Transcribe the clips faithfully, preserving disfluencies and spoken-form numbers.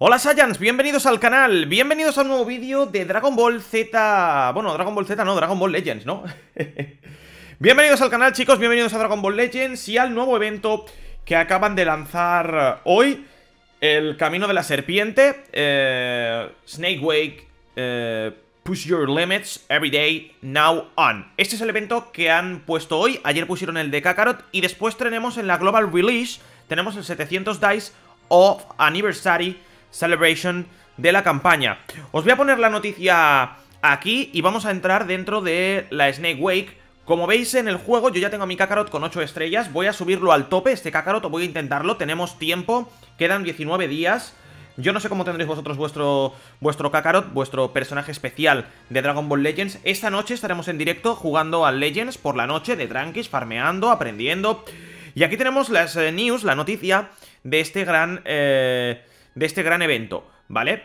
Hola Saiyans, bienvenidos al canal, bienvenidos a un nuevo vídeo de Dragon Ball Z. Bueno, Dragon Ball Z no, Dragon Ball Legends, ¿no? Bienvenidos al canal, chicos, bienvenidos a Dragon Ball Legends y al nuevo evento que acaban de lanzar hoy, el Camino de la Serpiente, eh, Snake Wake, eh, Push Your Limits, Every Day, Now On. Este es el evento que han puesto hoy, ayer pusieron el de Kakarot y después tenemos en la Global Release, tenemos el setecientos Dice of Anniversary Celebration de la campaña. Os voy a poner la noticia aquí y vamos a entrar dentro de la Snake Wake. Como veis en el juego, yo ya tengo a mi Kakarot con ocho estrellas. Voy a subirlo al tope, este Kakarot, o voy a intentarlo. Tenemos tiempo, quedan diecinueve días. Yo no sé cómo tendréis vosotros vuestro, vuestro Kakarot, vuestro personaje especial de Dragon Ball Legends. Esta noche estaremos en directo jugando al Legends por la noche, de tranquis, farmeando, aprendiendo. Y aquí tenemos las eh, news, la noticia de este gran... Eh, de este gran evento, ¿vale?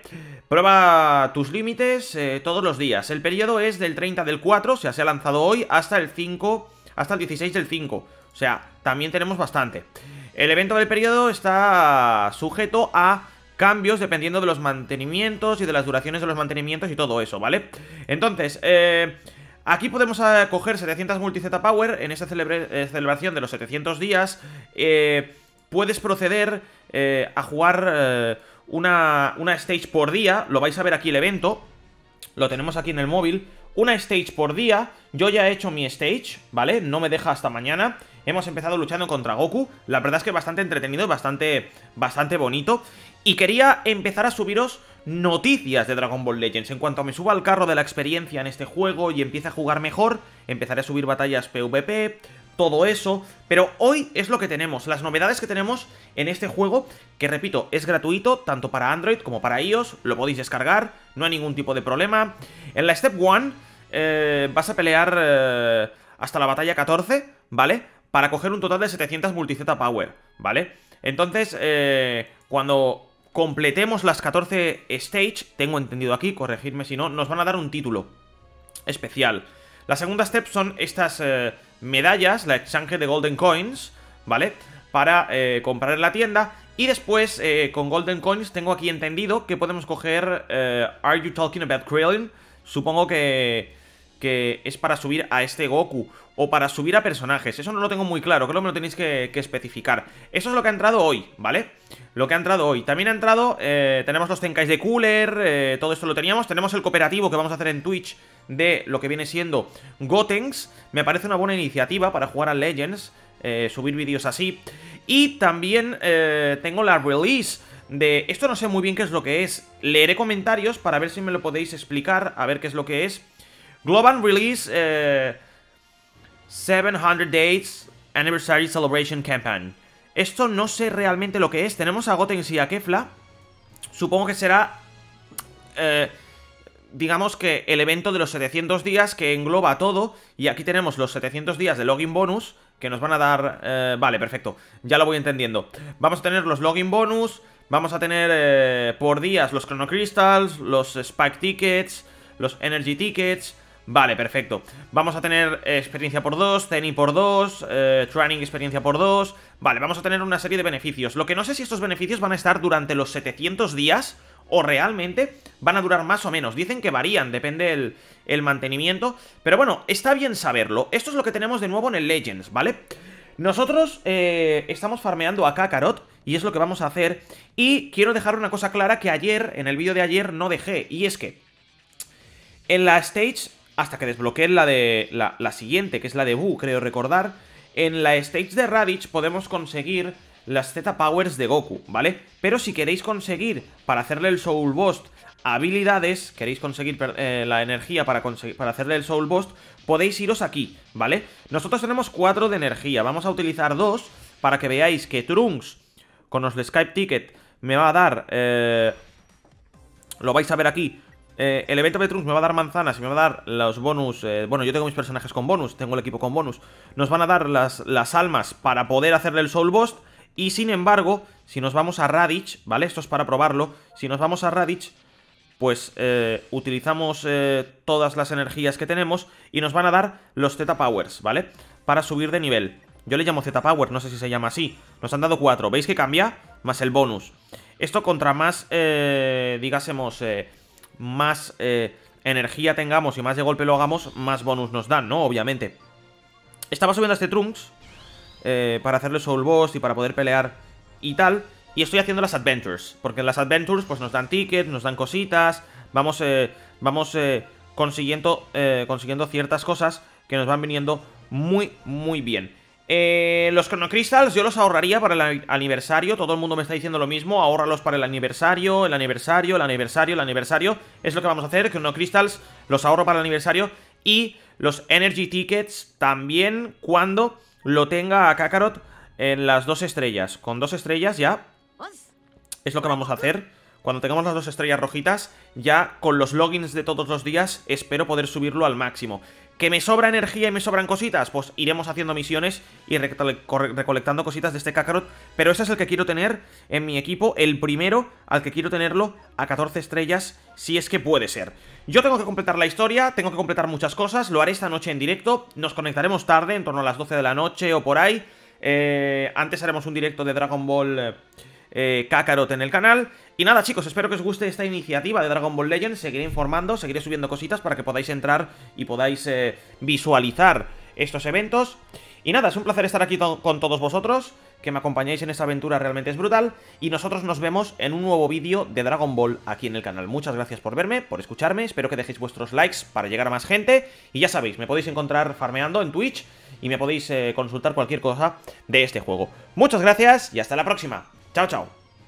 Prueba tus límites eh, todos los días. El periodo es del treinta del cuatro, o sea, se ha lanzado hoy, hasta el cinco, hasta el dieciséis del cinco. O sea, también tenemos bastante. El evento del periodo está sujeto a cambios dependiendo de los mantenimientos y de las duraciones de los mantenimientos y todo eso, ¿vale? Entonces, eh... aquí podemos uh, coger setecientos multi-Z Power en esta eh, celebración de los setecientos días. Eh, puedes proceder eh, a jugar eh, una, una stage por día. Lo vais a ver aquí el evento. Lo tenemos aquí en el móvil. Una stage por día. Yo ya he hecho mi stage, ¿vale? No me deja hasta mañana. Hemos empezado luchando contra Goku. La verdad es que es bastante entretenido y bastante, bastante bonito. Y quería empezar a subiros noticias de Dragon Ball Legends. En cuanto me suba al carro de la experiencia en este juego y empiece a jugar mejor, empezaré a subir batallas PvP, todo eso. Pero hoy es lo que tenemos, las novedades que tenemos en este juego, que repito, es gratuito tanto para Android como para iOS. Lo podéis descargar, no hay ningún tipo de problema. En la Step uno eh, vas a pelear eh, hasta la batalla catorce, ¿vale? Para coger un total de setecientos multi-Z Power, ¿vale? Entonces, eh, cuando completemos las catorce stage, tengo entendido aquí, corregidme si no, nos van a dar un título especial. La segunda step son estas eh, medallas, la exchange de Golden Coins, ¿vale? Para eh, comprar en la tienda. Y después, eh, con Golden Coins, tengo aquí entendido que podemos coger eh, Are You Talking About Krillin? Supongo que, que es para subir a este Goku o para subir a personajes. Eso no lo tengo muy claro, creo que me lo tenéis que, que especificar. Eso es lo que ha entrado hoy, ¿vale? Lo que ha entrado hoy. También ha entrado, eh, tenemos los Tenkais de Cooler, eh, todo esto lo teníamos. Tenemos el cooperativo que vamos a hacer en Twitch de lo que viene siendo Gotenks. Me parece una buena iniciativa para jugar a Legends, eh, subir vídeos así. Y también eh, tengo la release de... Esto no sé muy bien qué es lo que es. Leeré comentarios para ver si me lo podéis explicar, a ver qué es lo que es. Global Release... Eh, setecientos Days Anniversary Celebration Campaign. Esto no sé realmente lo que es. Tenemos a Gotenks y a Kefla. Supongo que será eh, digamos que el evento de los setecientos días que engloba todo. Y aquí tenemos los setecientos días de login bonus que nos van a dar... Eh, vale, perfecto, ya lo voy entendiendo. Vamos a tener los login bonus. Vamos a tener eh, por días los Chrono Crystals, los Spike Tickets, los Energy Tickets. Vale, perfecto. Vamos a tener eh, experiencia por dos, Zeni por dos, eh, Training experiencia por dos. Vale, vamos a tener una serie de beneficios. Lo que no sé si estos beneficios van a estar durante los setecientos días o realmente van a durar más o menos. Dicen que varían, depende el, el mantenimiento. Pero bueno, está bien saberlo. Esto es lo que tenemos de nuevo en el Legends, ¿vale? Nosotros eh, estamos farmeando a Kakarot y es lo que vamos a hacer. Y quiero dejar una cosa clara que ayer, en el vídeo de ayer, no dejé. Y es que en la stage... hasta que desbloqueen la de la, la siguiente, que es la de Buu, creo recordar. En la stage de Raditz podemos conseguir las Z Powers de Goku, ¿vale? Pero si queréis conseguir, para hacerle el Soul Burst, habilidades, queréis conseguir eh, la energía para, para hacerle el Soul Burst, podéis iros aquí, ¿vale? Nosotros tenemos cuatro de energía, vamos a utilizar dos para que veáis que Trunks, con los de Skype Ticket, me va a dar... Eh, lo vais a ver aquí. Eh, el evento de Trunks me va a dar manzanas y me va a dar los bonus. eh, Bueno, yo tengo mis personajes con bonus, tengo el equipo con bonus. Nos van a dar las, las almas para poder hacerle el Soul Burst. Y sin embargo, si nos vamos a Raditz, ¿vale? Esto es para probarlo. Si nos vamos a Raditz, pues eh, utilizamos eh, todas las energías que tenemos y nos van a dar los Z Powers, ¿vale? Para subir de nivel. Yo le llamo Z Power, no sé si se llama así. Nos han dado cuatro, ¿veis que cambia? Más el bonus. Esto contra más, eh, digásemos, eh, más eh, energía tengamos y más de golpe lo hagamos, más bonus nos dan, ¿no? Obviamente. Estaba subiendo a este Trunks eh, para hacerle Soul Boss y para poder pelear y tal. Y estoy haciendo las Adventures, porque en las Adventures pues nos dan tickets, nos dan cositas. Vamos, eh, vamos eh, consiguiendo, eh, consiguiendo ciertas cosas que nos van viniendo muy, muy bien. Eh, los Chrono Crystals yo los ahorraría para el aniversario. Todo el mundo me está diciendo lo mismo. Ahórralos para el aniversario, el aniversario, el aniversario, el aniversario. Es lo que vamos a hacer. Chrono Crystals los ahorro para el aniversario. Y los Energy Tickets también cuando lo tenga a Kakarot en las dos estrellas. Con dos estrellas ya es lo que vamos a hacer. Cuando tengamos las dos estrellas rojitas, ya con los logins de todos los días espero poder subirlo al máximo. ¿Que me sobra energía y me sobran cositas? Pues iremos haciendo misiones y recolectando cositas de este Kakarot. Pero este es el que quiero tener en mi equipo, el primero al que quiero tenerlo a catorce estrellas, si es que puede ser. Yo tengo que completar la historia, tengo que completar muchas cosas, lo haré esta noche en directo. Nos conectaremos tarde, en torno a las doce de la noche o por ahí. eh, Antes haremos un directo de Dragon Ball... Eh, Eh, Kakarot en el canal. Y nada, chicos, espero que os guste esta iniciativa de Dragon Ball Legends. Seguiré informando, seguiré subiendo cositas para que podáis entrar y podáis eh, visualizar estos eventos. Y nada, es un placer estar aquí to con todos vosotros, que me acompañáis en esta aventura, realmente es brutal. Y nosotros nos vemos en un nuevo vídeo de Dragon Ball aquí en el canal. Muchas gracias por verme, por escucharme, espero que dejéis vuestros likes para llegar a más gente. Y ya sabéis, me podéis encontrar farmeando en Twitch y me podéis eh, consultar cualquier cosa de este juego. Muchas gracias y hasta la próxima. Chao, chao.